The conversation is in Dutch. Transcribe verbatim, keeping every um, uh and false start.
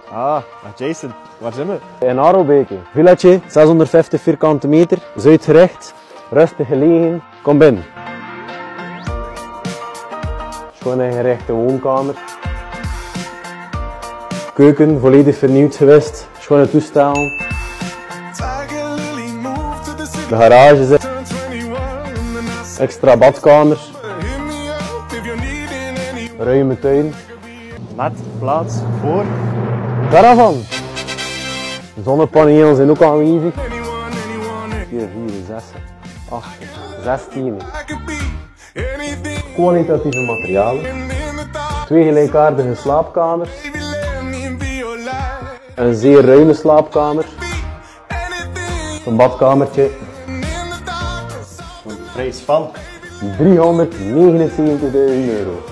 Ah, Jason, waar zijn we? In Arelbeke. Villetje, zeshonderdvijftig vierkante meter, zuidgericht, rustig gelegen. Kom binnen. Schoon ingerichte woonkamer. Keuken, volledig vernieuwd geweest. Schone toestellen. De garage zit. Extra badkamers. Ruime tuin. Met plaats voor. Daarvan. Zonnepanelen zijn ook aanwezig. vier, vier, zes, acht, zestien. Kwalitatieve materialen. Twee gelijkaardige slaapkamers. Een zeer ruime slaapkamer. Een badkamertje. Een prijs van driehonderdnegenenzeventigduizend euro.